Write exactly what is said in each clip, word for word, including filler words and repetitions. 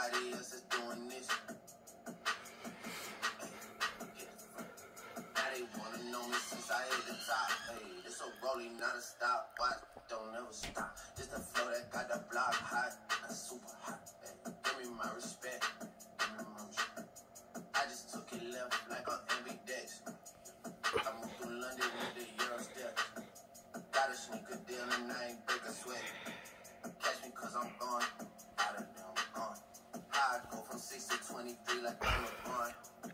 Everybody else is doing this. Now they wanna know me since I hit the top. Hey, this a rolling, not a stop. Watch, don't ever stop. Just the flow that got the block hot. I'm super hot. Hey, give me my respect. Give me my respect. I just took it left like on ambidex. I moved through London with the Euro steps. Got a sneaker deal and I ain't break a sweat. Catch me cause I'm gone. Out of there, I'm gone. I go from six to twenty-three like I'm a one.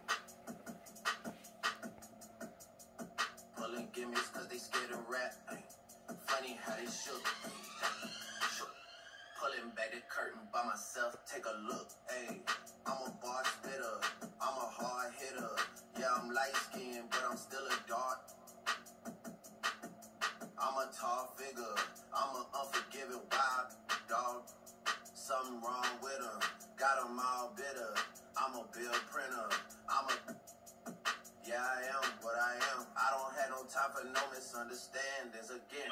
Pulling gimmicks cause they scared of rap. Ay. Funny how they shook. shook. Pulling back the curtain by myself, take a look. Ay. I'm a bar spitter, I'm a hard hitter. Yeah, I'm light skinned, but I'm still a dart. I'm a tall figure, I'm an unforgiving wild dog. Something wrong with them, got them all bitter. I'm a bill printer, I'm a... Yeah, I am what I am. I don't have no time for no misunderstandings again.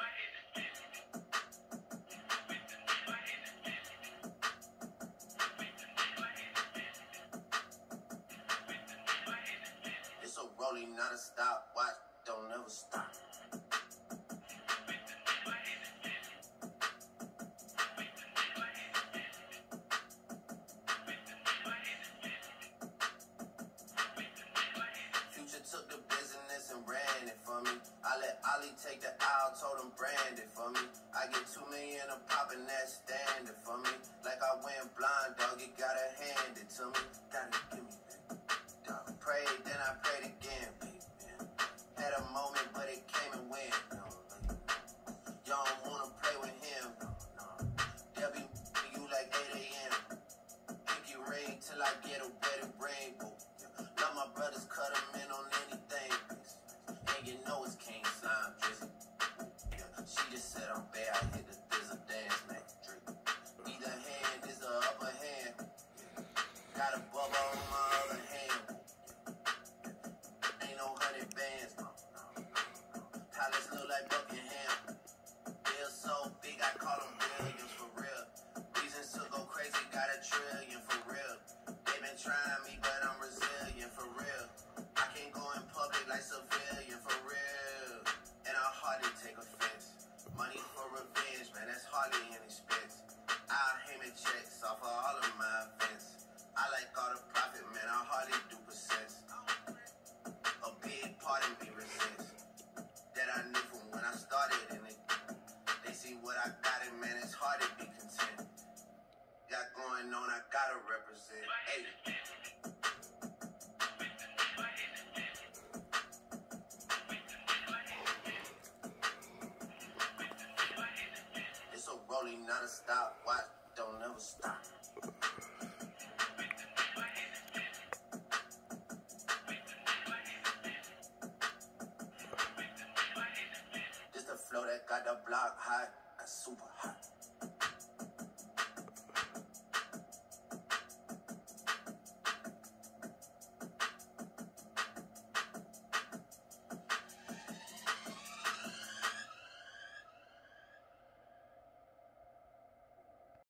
It's a rolling, not a stop. Watch, don't ever stop. Took the business and ran it for me. I let Ollie take the aisle, told him brand it for me. I get two million a pop and that's standard for me. Like I went blind, dog, you gotta hand it to me. Gotta give me that, dog. Prayed, then I prayed again, baby. Had a moment, but it came and went. No, y'all don't wanna play with him. No, no. They'll be you like eight A M Pinky ring till I get a wedding ring. Love my brothers, cut them in on anything. And you know it's King Slime, Drizzy. Yeah, she just said I'm bad, I hit the thizzle dance, man. Drink. Either hand is the upper hand. Got a bubble on my other hand. Ain't no hundred bands, no, no, no. Palace look like Buckingham. Bill so big, I call them billions for real. Reasons to go crazy, got a trillion for real. They been trying me, but I'm resilient for real. I can't go in public like civilian for real. And I hardly take offense. Money for revenge, man, that's hardly an expense. I'll hammer checks off of all of my events. I like all the profit, man, I hardly do percents. A big part of me resents that I knew from when I started in it. They see what I got and man, it's hard to be content. Got going on, I gotta represent. Hey. It's a rolling, not a stop. Watch, don't ever stop. This the flow that got the block hot. That's super hot.